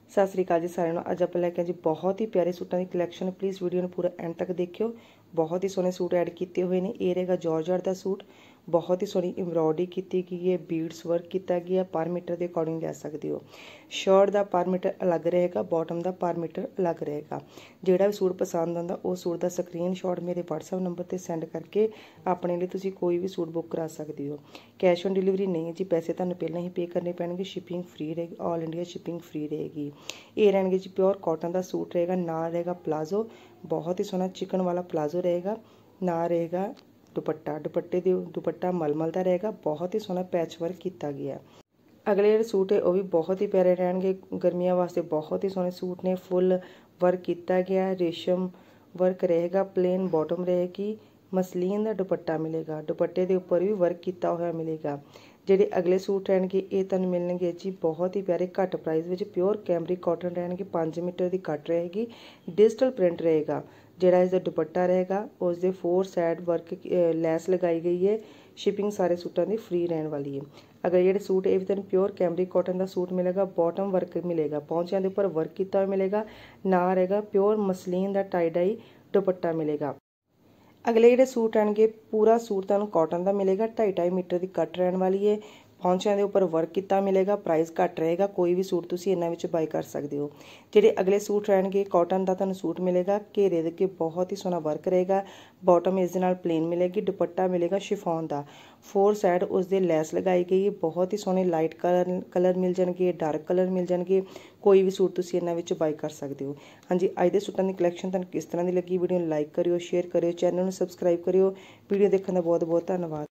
सत श्री अकाल जी सारिਆਂ ਨੂੰ। ਅੱਜ ਆਪਾਂ ਲੈ ਕੇ ਜੀ बहुत ही प्यारे सूटां की कलैक्शन। प्लीज़ वीडियो ਨੂੰ पूरा एंड तक देखियो। बहुत ही सोहने सूट ऐड किए हुए हैं। ये रहेगा जॉर्जेट का सूट, बहुत ही सोहनी एम्ब्रॉयडरी की गई है, बीड्स वर्क किया गया, पर मीटर के अकॉर्डिंग ले सकते हो। शर्ट का पर मीटर अलग रहेगा, बॉटम का पर मीटर अलग रहेगा। जोड़ा भी सूट पसंद आता उस सूट का स्क्रीनशॉट मेरे WhatsApp नंबर पर सेंड करके अपने लिए तुसी कोई भी सूट बुक करा सकते हो। कैश ऑन डिलीवरी नहीं है जी, पैसे तुहानूं पहलां ही पे करने पैणगे। शिपिंग फ्री रहेगी, ऑल इंडिया शिपिंग फ्री रहेगी। ये रहेंगे जी प्योर कॉटन का सूट रहेगा, नाल रहेगा प्लाजो, बहुत ही सोहना चिकन वाला प्लाजो रहेगा। नाल रहेगा दुपट्टा, दुपट्टा मलमल का रहेगा, बहुत ही सोहना पैच वर्क किया गया। अगले जो सूट है वह भी बहुत ही प्यारे रहेंगे, गर्मियों वास्ते बहुत ही सोहने सूट ने। फुल वर्क किया गया, रेशम वर्क रहेगा, प्लेन बॉटम रहेगी, मसलीन का दुपट्टा मिलेगा, दुपट्टे के उपर भी वर्क किया हुआ मिलेगा। ਜਿਹੜੇ अगले सूट रहणगे ये तुहानूं मिलणगे जी बहुत ही प्यारे घट प्राइस में। प्योर कैमरिक कॉटन रहणगे, 5 मीटर की कट रहेगी, डिजिटल प्रिंट रहेगा। ਜਿਹੜਾ इसका दुपट्टा रहेगा उसके 4 साइड वर्क लैस लगाई गई है। शिपिंग सारे सूटों की फ्री रहने वाली है। अगर ये सूट ये भी तुहानूं प्योर कैमरिक कॉटन का सूट मिलेगा, बॉटम वर्क मिलेगा, पौंचियां के उपर वर्क किया हुआ मिलेगा। नाल रहेगा प्योर मसलीन का टाई डाई दुपट्टा मिलेगा। अगले जोड़े सूट आएंगे पूरा सूट तुहानूं कॉटन का मिलेगा, 2.5 मीटर की कट रहने वाली है। पौंचियां के उपर वर्क किया मिलेगा, प्राइस घट रहेगा। कोई भी सूट तुसीं इन्हां विच बाई कर सकते हो। जोड़े अगले सूट रहणगे कॉटन का तुहानूं सूट मिलेगा, घेरे दे अगे बहुत ही सोहना वर्क रहेगा, बॉटम इस दे नाल प्लेन मिलेगी, दुपट्टा मिलेगा शिफॉन का, 4 साइड उसदे लैस लगाई गई है। बहुत ही सोहने लाइट कलर मिल जाएंगे, डार्क कलर मिल जाएंगे। कोई भी सूट तुसीं इन्हां विच बाई कर सकते हो। हाँ जी, अज दे सूटां की कलैक्शन तुहानूं किस तरह की लगी, वीडियो लाइक करियो, शेयर करियो, चैनल नूं सबसक्राइब करियो। वीडियो देखने का बहुत बहुत धन्यवाद।